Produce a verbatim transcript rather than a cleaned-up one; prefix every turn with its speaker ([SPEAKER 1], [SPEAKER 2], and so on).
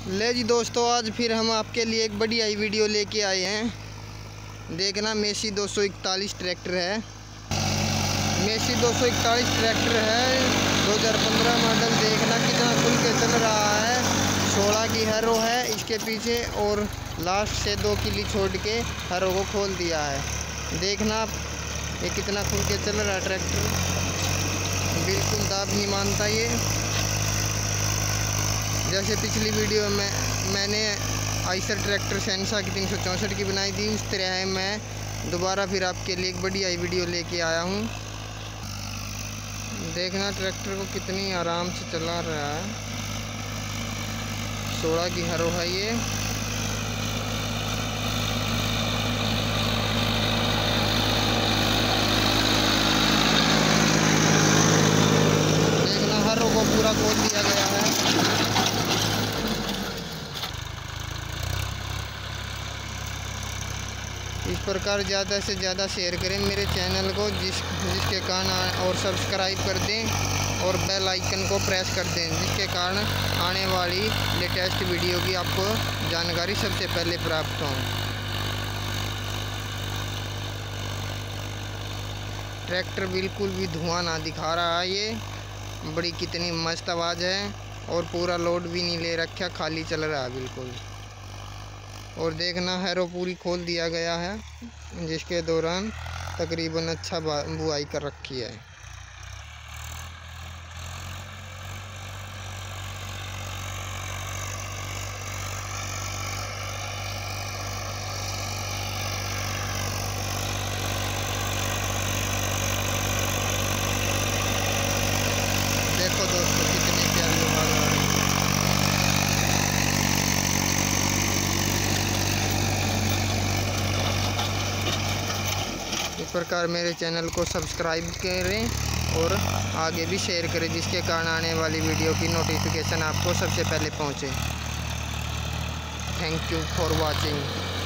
[SPEAKER 1] ले जी दोस्तों, आज फिर हम आपके लिए एक बड़ी आई वीडियो लेके आए हैं। देखना, मेसी दो सौ इकतालीस ट्रैक्टर है। मेसी दो सौ इकतालीस ट्रैक्टर है, दो हज़ार पंद्रह मॉडल। देखना कितना खुल के चल रहा है। सोलह की हैरो है इसके पीछे और लास्ट से दो किली छोड़ के हैरो को खोल दिया है। देखना ये कितना खुल के चल रहा है ट्रैक्टर, बिल्कुल दाब नहीं मानता ये। जैसे पिछली वीडियो में मैंने आइसर ट्रैक्टर सेंसा की तीन सौ चौंसठ की बनाई थी, उस तरह मैं दोबारा फिर आपके लिए एक बड़ी आई वीडियो लेके आया हूँ। देखना ट्रैक्टर को कितनी आराम से चला रहा है। सोलह की हैरो है ये। देखना हैरो को पूरा खोल दिया गया है। इस प्रकार ज़्यादा से ज़्यादा शेयर करें मेरे चैनल को, जिस जिसके कारण, और सब्सक्राइब कर दें और बेल आइकन को प्रेस कर दें, जिसके कारण आने वाली लेटेस्ट वीडियो की आपको जानकारी सबसे पहले प्राप्त हो। ट्रैक्टर बिल्कुल भी धुआं ना दिखा रहा है ये। बड़ी कितनी मस्त आवाज़ है और पूरा लोड भी नहीं ले रखा, खाली चल रहा है बिल्कुल। और देखना हैरो पूरी खोल दिया गया है, जिसके दौरान तकरीबन अच्छा बुआई कर रखी है। देखो दोस्तों कितनी प्यारी आवाज़ आ रही है। इस प्रकार मेरे चैनल को सब्सक्राइब करें और आगे भी शेयर करें, जिसके कारण आने वाली वीडियो की नोटिफिकेशन आपको सबसे पहले पहुंचे। Thank you for watching.